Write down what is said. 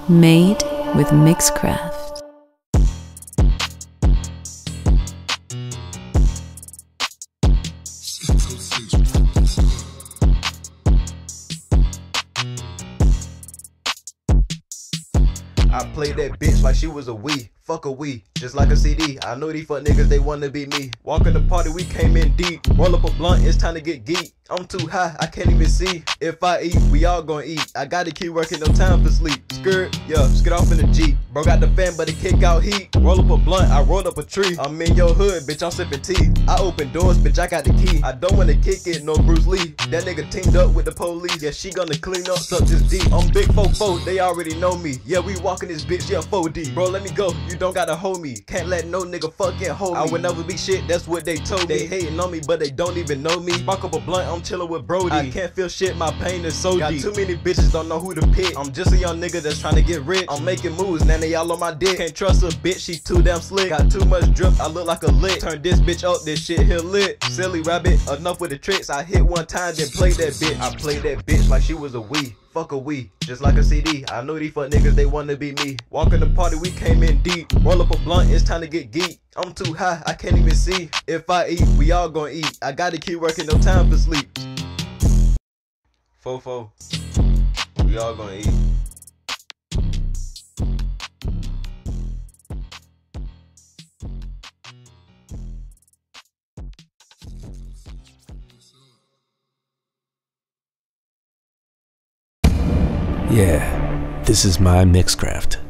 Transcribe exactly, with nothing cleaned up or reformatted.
Made with Mixcraft. I played that bitch like she was a Wii. Fuck a Wii, just like a C D. I know these fuck niggas, they wanna be me. Walk in the party, we came in deep. Roll up a blunt, it's time to get geek. I'm too high, I can't even see. If I eat, we all gonna eat. I gotta keep working, no time for sleep. Skirt, yeah, skid off in the Jeep. Bro got the fan, but it kick out heat. Roll up a blunt, I roll up a tree. I'm in your hood, bitch, I'm sipping tea. I open doors, bitch, I got the key. I don't wanna kick it, no Bruce Lee. That nigga teamed up with the police. Yeah, she gonna clean up, suck this deep. I'm big four four, they already know me. Yeah, we walking this bitch, yeah, four D. Bro, let me go, you don't gotta hold me. Can't let no nigga fucking hold me. I would never be shit, that's what they told me. They hating on me, but they don't even know me. Spark up a blunt, I'm chilling with Brody. I can't feel shit, my pain is so got deep. Got too many bitches, don't know who to pick. I'm just a young nigga that's trying to get rich. I'm making moves, now they all on my dick. Can't trust a bitch, she too damn slick. Got too much drip, I look like a lick. Turn this bitch up, this shit here lit. Silly rabbit, enough with the tricks. I hit one time, then play that bitch. I played that bitch like she was a Wii. Fuck a Wii, just like a C D. I know these fuck niggas, they wanna be me. Walk in the party, we came in deep. Roll up a blunt, it's time to get geek. I'm too high, I can't even see. If I eat, we all gonna eat. I gotta keep working, no time for sleep. Fofo, we all gonna eat. Yeah, this is my Mixcraft.